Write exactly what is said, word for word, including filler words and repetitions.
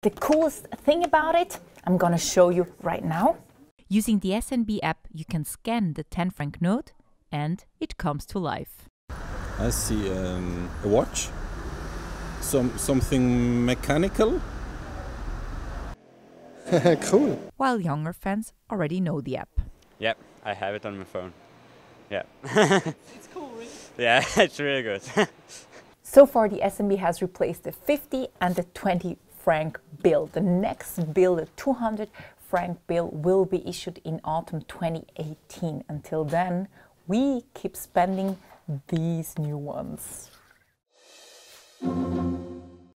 The coolest thing about it, I'm gonna show you right now. Using the S N B app, you can scan the ten franc note and it comes to life. I see um, a watch, some something mechanical. Cool. While younger fans already know the app. Yep, I have it on my phone. Yeah. It's cool, really. Yeah, it's really good. So far, the S N B has replaced the fifty and the twenty franc bill. The next bill, the two hundred franc bill, will be issued in autumn twenty eighteen. Until then, we keep spending these new ones.